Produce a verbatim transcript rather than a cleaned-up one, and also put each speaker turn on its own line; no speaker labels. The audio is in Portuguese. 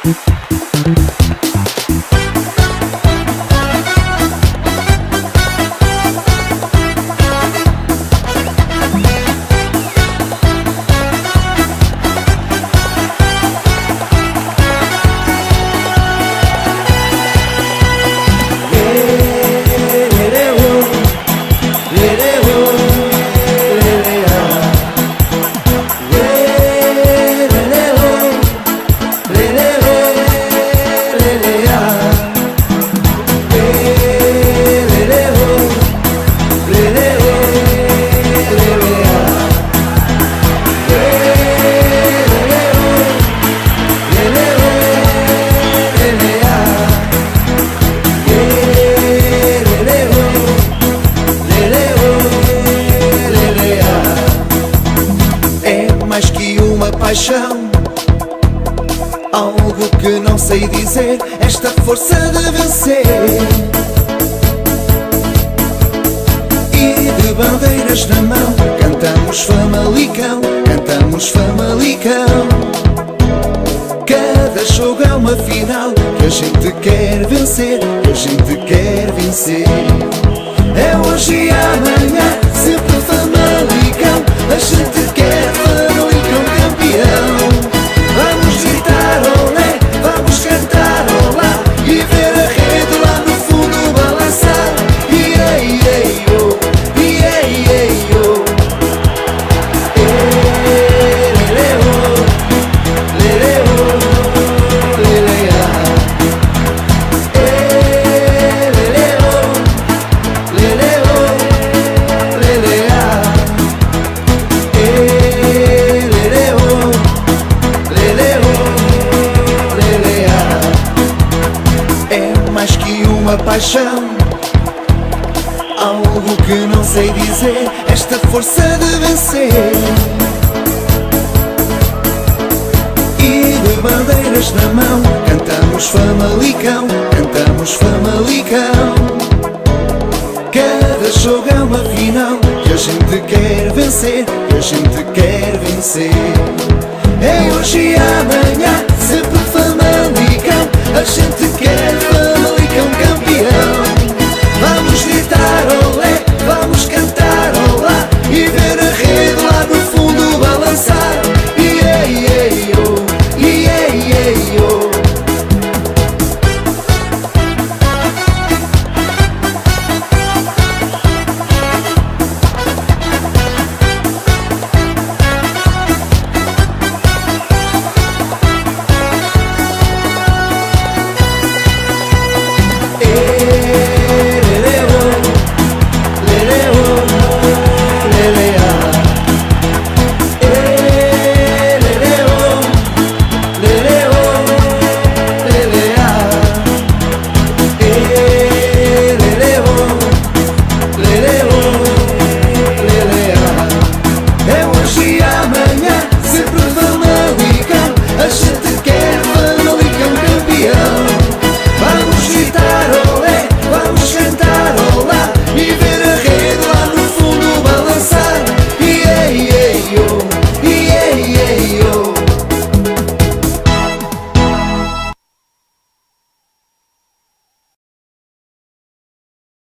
Paixão, algo que não sei dizer, esta força de vencer. E de bandeiras na mão, cantamos Famalicão, cantamos Famalicão. Cada jogo é uma final, que a gente quer vencer, que a gente quer vencer. É hoje e amanhã, sempre Famalicão, a gente quer Famalicão campeão. Vamos gritar olé, vamos cantar olá e ver a rede lá no fundo balançar. Iê, iê, oh, iê, iê, oh. Lê, lê, oh, lê, lê, oh, lê, lê, ah. Lê, lê, oh, lê, lê, oh, lê, lê, ah. Uma paixão, algo que não sei dizer, esta força de vencer. E de bandeiras na mão, cantamos Famalicão, cantamos Famalicão. Cada jogo é uma final, que a gente quer vencer, que a gente quer vencer. É hoje e amanhã, sempre